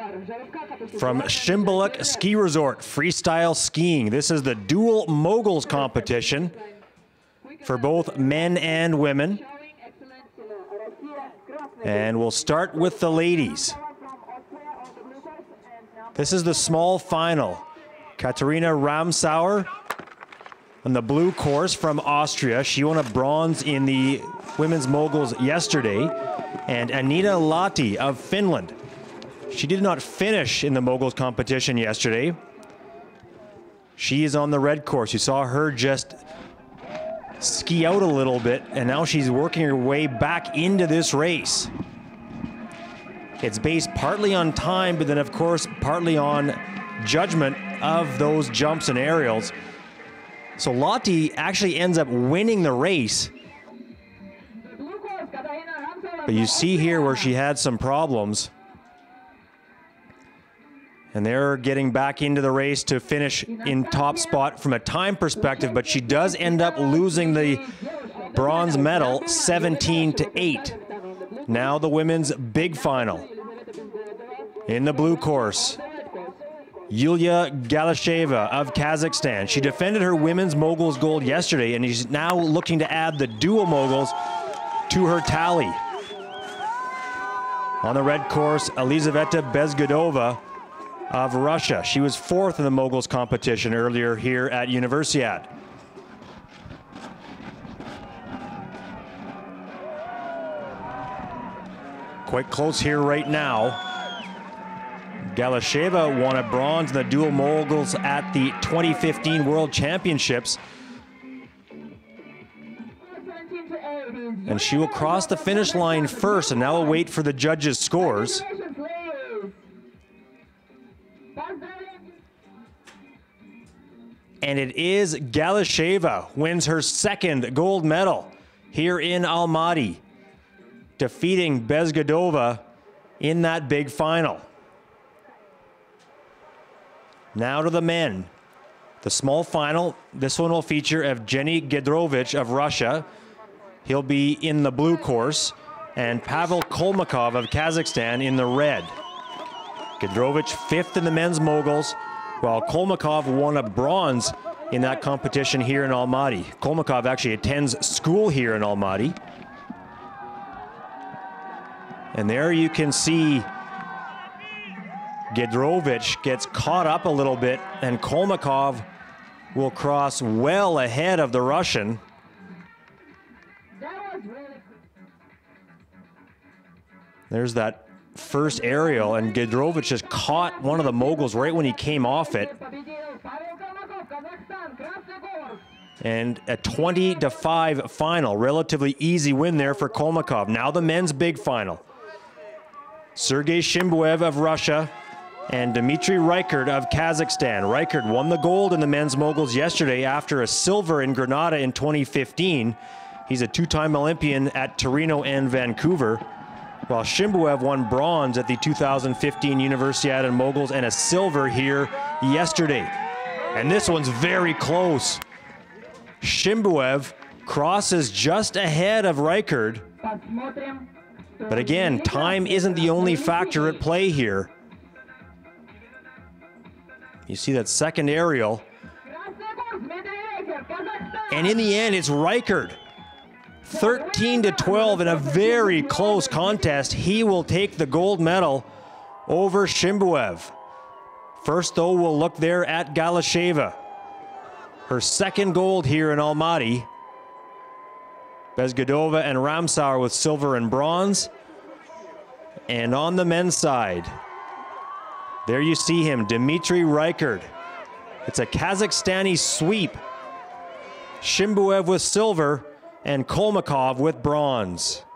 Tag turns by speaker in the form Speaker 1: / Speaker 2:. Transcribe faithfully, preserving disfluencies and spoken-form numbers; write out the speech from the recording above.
Speaker 1: from Shymbulak Ski Resort, freestyle skiing. This is the Dual Moguls competition for both men and women. And we'll start with the ladies. This is the small final. Kataharina Ramsauer on the blue course from Austria. She won a bronze in the women's moguls yesterday. And Anniina Lahti of Finland. She did not finish in the moguls competition yesterday. She is on the red course. You saw her just ski out a little bit, and now she's working her way back into this race. It's based partly on time, but then of course partly on judgment of those jumps and aerials. So Ladie actually ends up winning the race. But you see here where she had some problems. And they're getting back into the race to finish in top spot from a time perspective, but she does end up losing the bronze medal seventeen to eight. Now the women's big final. In the blue course, Yuliya Galysheva of Kazakhstan. She defended her women's moguls gold yesterday, and she's now looking to add the dual moguls to her tally. On the red course, Elizaveta Bezgodova of Russia. She was fourth in the moguls competition earlier here at Universiade. Quite close here right now. Galysheva won a bronze in the dual moguls at the twenty fifteen World Championships. And she will cross the finish line first, and now we'll wait for the judges' scores. And it is Galysheva wins her second gold medal here in Almaty, defeating Bezgodova in that big final. Now to the men. The small final, this one will feature Evgenii Gedrovich of Russia. He'll be in the blue course, and Pavel Kolmakov of Kazakhstan in the red. Gedrovich fifth in the men's moguls, while Kolmakov won a bronze in that competition here in Almaty. Kolmakov actually attends school here in Almaty. And there you can see Gedrovich gets caught up a little bit, and Kolmakov will cross well ahead of the Russian. There's that first aerial, and Gedrovich just caught one of the moguls right when he came off it. And a twenty to five final, relatively easy win there for Kolmakov. Now the men's big final. Sergei Shimbuev of Russia and Dmitriy Reikherd of Kazakhstan. Reikherd won the gold in the men's moguls yesterday after a silver in Grenada in twenty fifteen. He's a two-time Olympian at Torino and Vancouver, while Shimbuev won bronze at the two thousand fifteen Universiade and moguls and a silver here yesterday. And this one's very close. Shimbuev crosses just ahead of Reikherd. But again, time isn't the only factor at play here. You see that second aerial. And in the end, it's Reikherd. thirteen to twelve in a very close contest. He will take the gold medal over Shimbuev. First, though, we'll look there at Galysheva. Her second gold here in Almaty. Bezgodova and Ramsauer with silver and bronze. And on the men's side, there you see him, Dmitriy Reikherd. It's a Kazakhstani sweep. Shimbuev with silver and Kolmakov with bronze.